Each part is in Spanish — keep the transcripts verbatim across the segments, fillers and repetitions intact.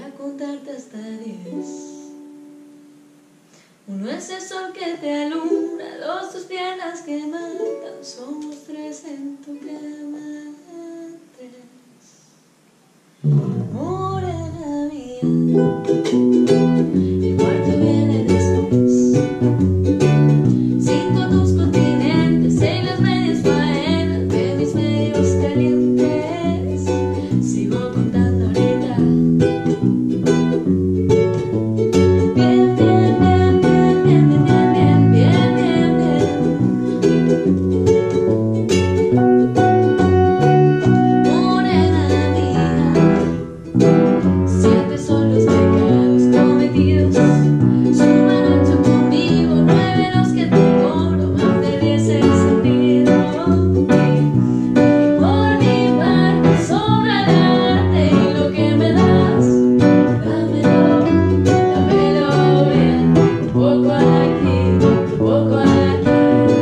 a contarte hasta diez. Uno es el sol que te alumbra, dos tus piernas que matan, somos tres en tu cama, tres. Morena mía, el cuarto viene después. Cinco tus continentes en las medias faenas de mis medios calientes. Sigo contando ahorita. Bien, bien, bien, bien, bien, bien, bien, bien, bien, bien. Morena mía, siete son los pecados cometidos. Suman ocho conmigo, nueve los que te cobro, más de diez el sentido. Y por mi parte sobra el arte y lo que me das, dámelo, dámelo bien, un poco aquí, un poco aquí.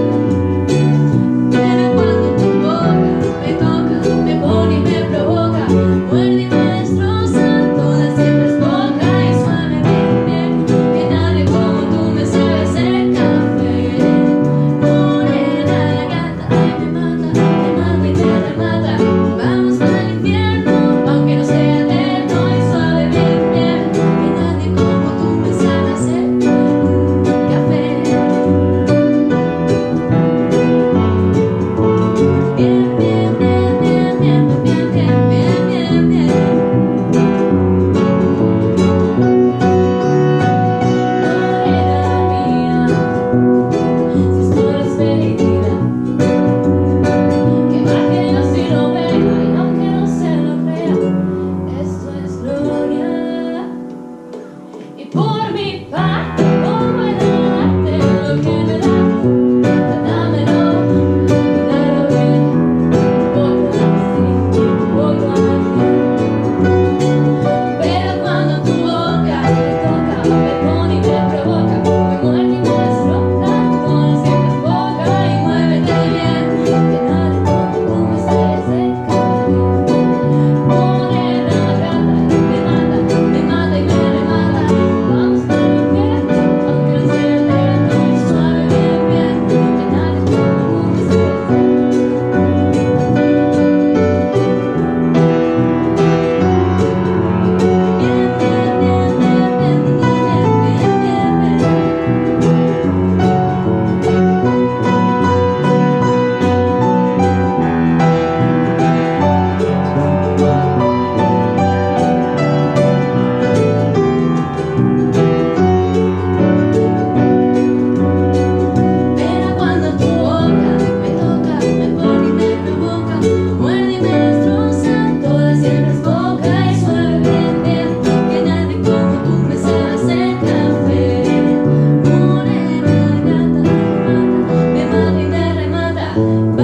Pero cuando tu boca me toca, me pone y me provoca, muerde y me destroza, toda siempre es poca y suave, bien, bien, que nadie como tú me sabe hacer café. Morena gata, ay me mata, me mata y me remata, vamos al infierno, aunque no sea eterno y suave, bien, bien, que nadie como tú me sabe hacer café. Bien, bien, bien, bien, bien, bien, bien, bien, bien, bien. Morena mía, si esto es mentira, que baje si lo vea y aunque no se lo crea, esto es gloria. Y por mi parte, como el arte, lo que me da, dámelo, dámelo bien, un poco así, un poco así. Pero cuando tu boca me toca, me pone y me provoca, me muerde y me destroza, toda siempre es poca y muévete bien, que nadie como tú me sabe hacer café. Morena gata, me mata, me mata y me remata, vamos para el infierno, aunque no sea eterno y suave, bien, bien, que nadie como tú me sabe Pero cuando tu boca me toca, me pone y me provoca, muerde y me destroza, toda siempre es poca y suave, bien, bien, que nadie como tú me sabe hacer café. Morena gata, me mata, me mata y me remata,